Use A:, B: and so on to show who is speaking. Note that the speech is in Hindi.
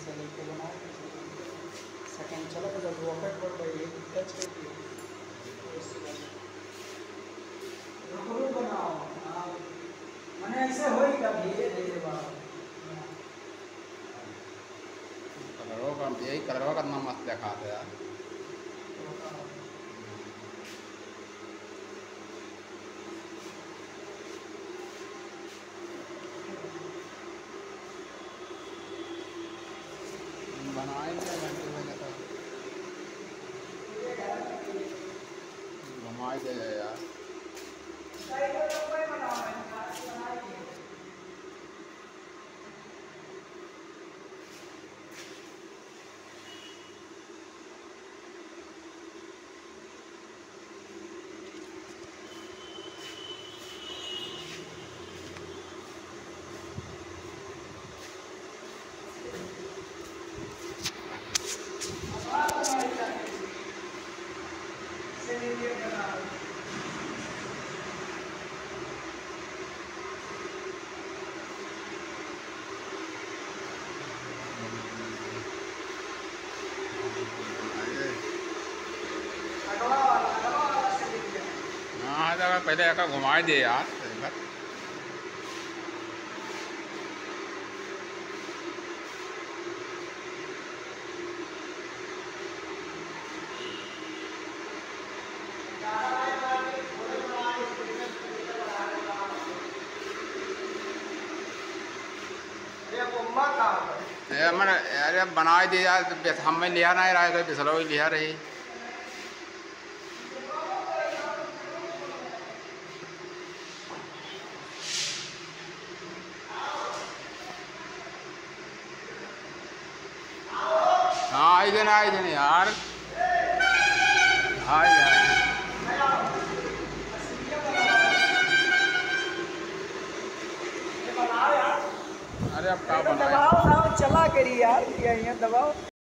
A: से लेके बनाओ। सेकंड चला तो जब रॉकेट बढ़ गई है टच करती है तो इससे बनाओ। हाँ मैंने ऐसे हो ही कभी धीरे बात
B: कलरों का यही कलरों का इतना मस्त देखा था यार। बनाएंगे घंटे में तो घुमाई दे यार। हाँ पहले एक घुमा दे यार। मैंने अरे बना दिया यार, हमें लिया ना रहा है पिछलो लिया रही। हाँ आई दिन यार। हाँ यार अरे अब क्या बनाए
A: दबाओ चला करी यार, दबाओ।